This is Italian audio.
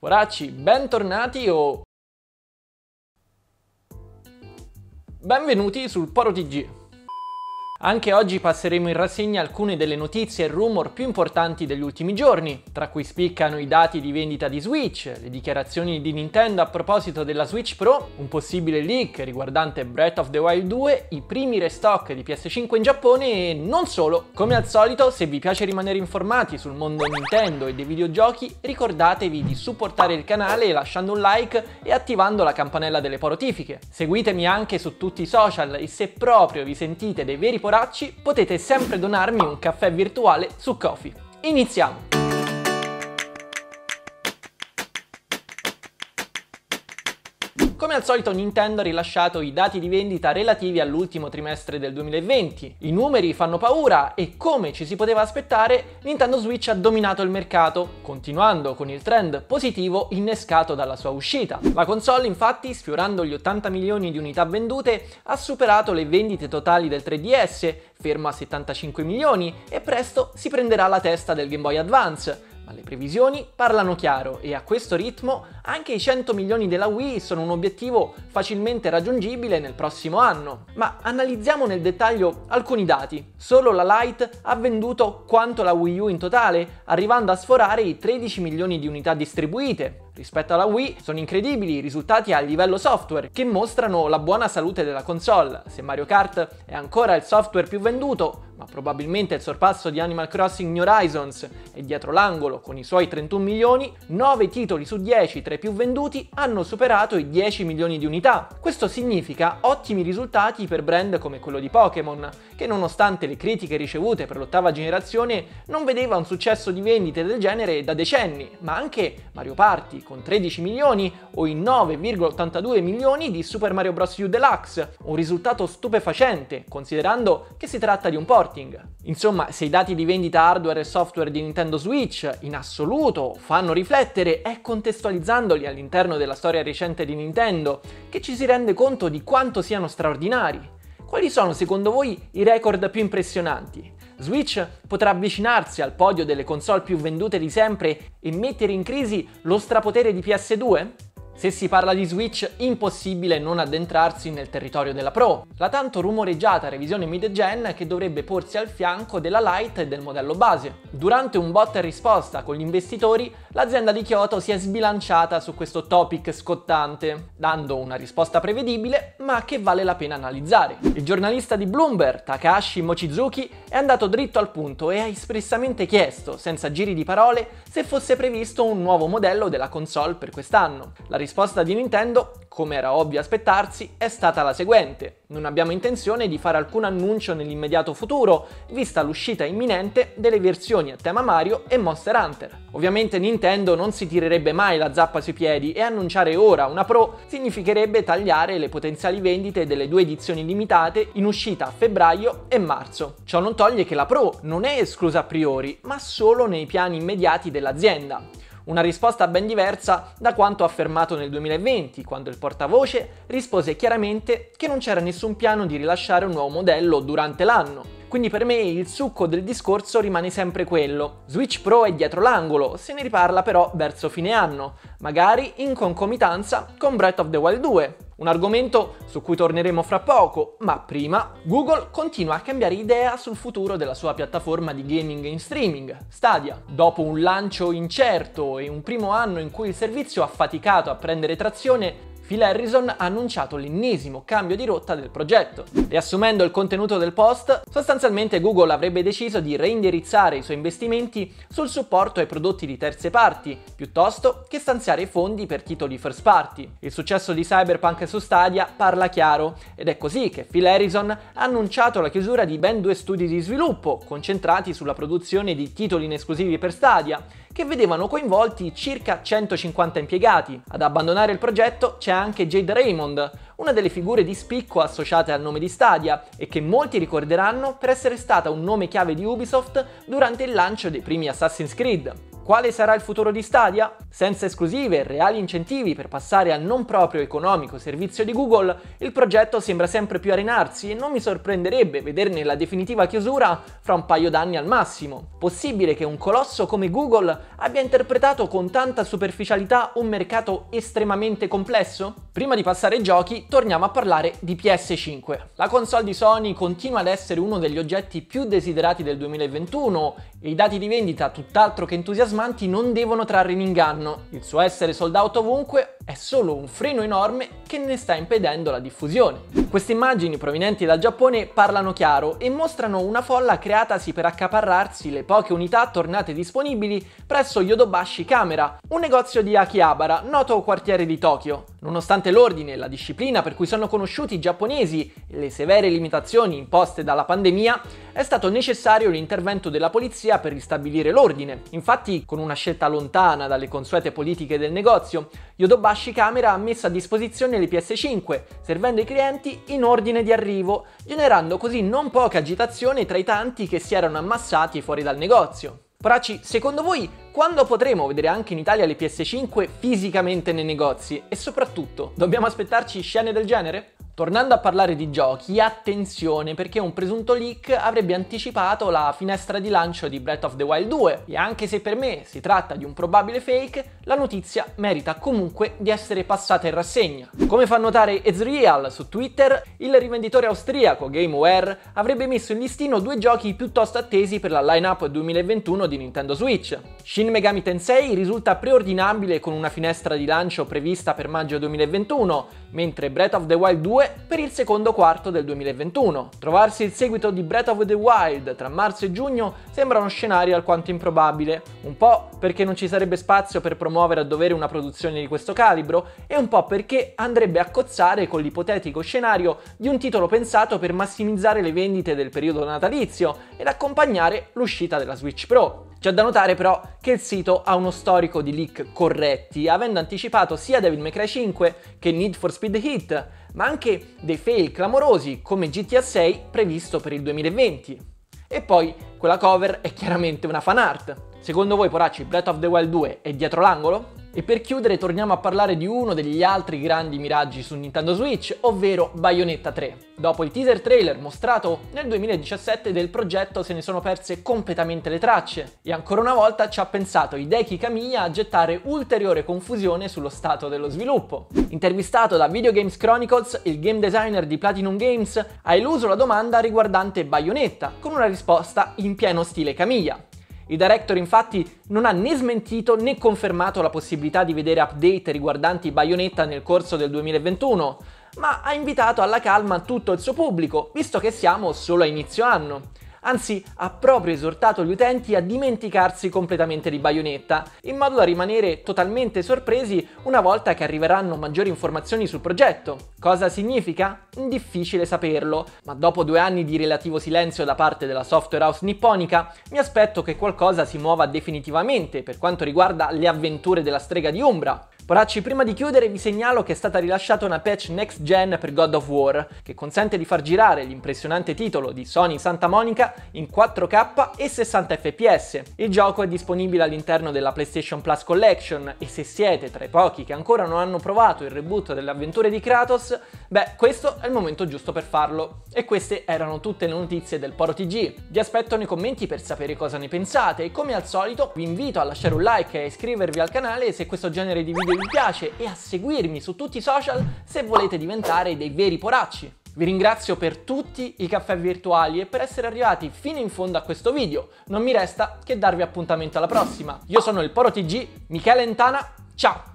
Poracci, bentornati o benvenuti sul Poro TG. Anche oggi passeremo in rassegna alcune delle notizie e rumor più importanti degli ultimi giorni, tra cui spiccano i dati di vendita di Switch, le dichiarazioni di Nintendo a proposito della Switch Pro, un possibile leak riguardante Breath of the Wild 2, i primi restock di PS5 in Giappone e non solo. Come al solito, se vi piace rimanere informati sul mondo Nintendo e dei videogiochi, ricordatevi di supportare il canale lasciando un like e attivando la campanella delle notifiche. Seguitemi anche su tutti i social e se proprio vi sentite dei veri poracci, potete sempre donarmi un caffè virtuale su Ko-fi. Iniziamo! Come al solito Nintendo ha rilasciato i dati di vendita relativi all'ultimo trimestre del 2020. I numeri fanno paura e, come ci si poteva aspettare, Nintendo Switch ha dominato il mercato, continuando con il trend positivo innescato dalla sua uscita. La console, infatti, sfiorando gli 80 milioni di unità vendute, ha superato le vendite totali del 3DS, fermo a 75 milioni, e presto si prenderà la testa del Game Boy Advance. Ma le previsioni parlano chiaro e a questo ritmo anche i 100 milioni della Wii sono un obiettivo facilmente raggiungibile nel prossimo anno. Ma analizziamo nel dettaglio alcuni dati. Solo la Lite ha venduto quanto la Wii U in totale, arrivando a sforare i 13 milioni di unità distribuite. Rispetto alla Wii sono incredibili i risultati a livello software, che mostrano la buona salute della console. Se Mario Kart è ancora il software più venduto, ma probabilmente il sorpasso di Animal Crossing New Horizons è dietro l'angolo con i suoi 31 milioni, 9 titoli su 10 tra i più venduti hanno superato i 10 milioni di unità. Questo significa ottimi risultati per brand come quello di Pokémon, che nonostante le critiche ricevute per l'ottava generazione non vedeva un successo di vendite del genere da decenni, ma anche Mario Party con 13 milioni o i 9,82 milioni di Super Mario Bros. U Deluxe, un risultato stupefacente considerando che si tratta di un porting. Insomma, se i dati di vendita hardware e software di Nintendo Switch in assoluto fanno riflettere, è contestualizzandoli all'interno della storia recente di Nintendo che ci si rende conto di quanto siano straordinari. Quali sono secondo voi i record più impressionanti? Switch potrà avvicinarsi al podio delle console più vendute di sempre e mettere in crisi lo strapotere di PS2? Se si parla di Switch, impossibile non addentrarsi nel territorio della Pro, la tanto rumoreggiata revisione mid-gen che dovrebbe porsi al fianco della Lite e del modello base. Durante un botta e risposta con gli investitori, l'azienda di Kyoto si è sbilanciata su questo topic scottante, dando una risposta prevedibile ma che vale la pena analizzare. Il giornalista di Bloomberg, Takashi Mochizuki, è andato dritto al punto e ha espressamente chiesto, senza giri di parole, se fosse previsto un nuovo modello della console per quest'anno. La risposta di Nintendo, come era ovvio aspettarsi, è stata la seguente: non abbiamo intenzione di fare alcun annuncio nell'immediato futuro, vista l'uscita imminente delle versioni a tema Mario e Monster Hunter. Ovviamente Nintendo non si tirerebbe mai la zappa sui piedi e annunciare ora una Pro significherebbe tagliare le potenziali vendite delle due edizioni limitate in uscita a febbraio e marzo. Ciò non toglie che la Pro non è esclusa a priori, ma solo nei piani immediati dell'azienda. Una risposta ben diversa da quanto affermato nel 2020, quando il portavoce rispose chiaramente che non c'era nessun piano di rilasciare un nuovo modello durante l'anno. Quindi per me il succo del discorso rimane sempre quello: Switch Pro è dietro l'angolo, se ne riparla però verso fine anno, magari in concomitanza con Breath of the Wild 2. Un argomento su cui torneremo fra poco, ma prima Google continua a cambiare idea sul futuro della sua piattaforma di gaming in streaming, Stadia. Dopo un lancio incerto e un primo anno in cui il servizio ha faticato a prendere trazione, Phil Harrison ha annunciato l'ennesimo cambio di rotta del progetto. Riassumendo il contenuto del post, sostanzialmente Google avrebbe deciso di reindirizzare i suoi investimenti sul supporto ai prodotti di terze parti, piuttosto che stanziare fondi per titoli first party. Il successo di Cyberpunk su Stadia parla chiaro, ed è così che Phil Harrison ha annunciato la chiusura di ben 2 studi di sviluppo, concentrati sulla produzione di titoli in esclusivi per Stadia, che vedevano coinvolti circa 150 impiegati. Ad abbandonare il progetto c'è anche Jade Raymond, una delle figure di spicco associate al nome di Stadia e che molti ricorderanno per essere stata un nome chiave di Ubisoft durante il lancio dei primi Assassin's Creed. Quale sarà il futuro di Stadia? Senza esclusive e reali incentivi per passare al non proprio economico servizio di Google, il progetto sembra sempre più arenarsi e non mi sorprenderebbe vederne la definitiva chiusura fra un paio d'anni al massimo. Possibile che un colosso come Google abbia interpretato con tanta superficialità un mercato estremamente complesso? Prima di passare ai giochi, torniamo a parlare di PS5. La console di Sony continua ad essere uno degli oggetti più desiderati del 2021 e i dati di vendita tutt'altro che entusiasmanti non devono trarre in inganno. Il suo essere sold out ovunque è solo un freno enorme che ne sta impedendo la diffusione. Queste immagini provenienti dal Giappone parlano chiaro e mostrano una folla creatasi per accaparrarsi le poche unità tornate disponibili presso Yodobashi Camera, un negozio di Akihabara, noto quartiere di Tokyo. Nonostante l'ordine e la disciplina per cui sono conosciuti i giapponesi e le severe limitazioni imposte dalla pandemia, è stato necessario l'intervento della polizia per ristabilire l'ordine. Infatti, con una scelta lontana dalle consuete politiche del negozio, Yodobashi Camera ha messo a disposizione le PS5, servendo i clienti in ordine di arrivo, generando così non poca agitazione tra i tanti che si erano ammassati fuori dal negozio. Poracci, secondo voi quando potremo vedere anche in Italia le PS5 fisicamente nei negozi? E soprattutto, dobbiamo aspettarci scene del genere? Tornando a parlare di giochi, attenzione perché un presunto leak avrebbe anticipato la finestra di lancio di Breath of the Wild 2 e anche se per me si tratta di un probabile fake, la notizia merita comunque di essere passata in rassegna. Come fa notare Ezreal su Twitter, il rivenditore austriaco GameWare avrebbe messo in listino due giochi piuttosto attesi per la line-up 2021 di Nintendo Switch. Shin Megami Tensei risulta preordinabile con una finestra di lancio prevista per maggio 2021, mentre Breath of the Wild 2 per il secondo quarto del 2021. Trovarsi il seguito di Breath of the Wild tra marzo e giugno sembra uno scenario alquanto improbabile, un po' perché non ci sarebbe spazio per promuovere a dovere una produzione di questo calibro e un po' perché andrebbe a cozzare con l'ipotetico scenario di un titolo pensato per massimizzare le vendite del periodo natalizio ed accompagnare l'uscita della Switch Pro. C'è da notare però che il sito ha uno storico di leak corretti, avendo anticipato sia Devil May Cry 5 che Need for Speed Heat, ma anche dei fail clamorosi come GTA 6 previsto per il 2020. E poi quella cover è chiaramente una fan art. Secondo voi, poracci, Breath of the Wild 2 è dietro l'angolo? E per chiudere torniamo a parlare di uno degli altri grandi miraggi su Nintendo Switch, ovvero Bayonetta 3. Dopo il teaser trailer mostrato nel 2017 del progetto se ne sono perse completamente le tracce e ancora una volta ci ha pensato Hideki Kamiya a gettare ulteriore confusione sullo stato dello sviluppo. Intervistato da Video Games Chronicles, il game designer di Platinum Games ha eluso la domanda riguardante Bayonetta con una risposta in pieno stile Kamiya. Il director infatti non ha né smentito né confermato la possibilità di vedere update riguardanti Bayonetta nel corso del 2021, ma ha invitato alla calma tutto il suo pubblico, visto che siamo solo a inizio anno. Anzi, ha proprio esortato gli utenti a dimenticarsi completamente di Bayonetta, in modo da rimanere totalmente sorpresi una volta che arriveranno maggiori informazioni sul progetto. Cosa significa? Difficile saperlo, ma dopo 2 anni di relativo silenzio da parte della software house nipponica, mi aspetto che qualcosa si muova definitivamente per quanto riguarda le avventure della strega di Umbra. Poracci, prima di chiudere vi segnalo che è stata rilasciata una patch next gen per God of War, che consente di far girare l'impressionante titolo di Sony Santa Monica in 4K e 60 fps. Il gioco è disponibile all'interno della PlayStation Plus Collection e se siete tra i pochi che ancora non hanno provato il reboot delle avventure di Kratos, beh, questo è il momento giusto per farlo. E queste erano tutte le notizie del PoroTG. Vi aspetto nei commenti per sapere cosa ne pensate e come al solito vi invito a lasciare un like e iscrivervi al canale se questo genere di video vi piace e a seguirmi su tutti i social se volete diventare dei veri poracci. Vi ringrazio per tutti i caffè virtuali e per essere arrivati fino in fondo a questo video. Non mi resta che darvi appuntamento alla prossima. Io sono il PoroTG, Michele Entana, ciao!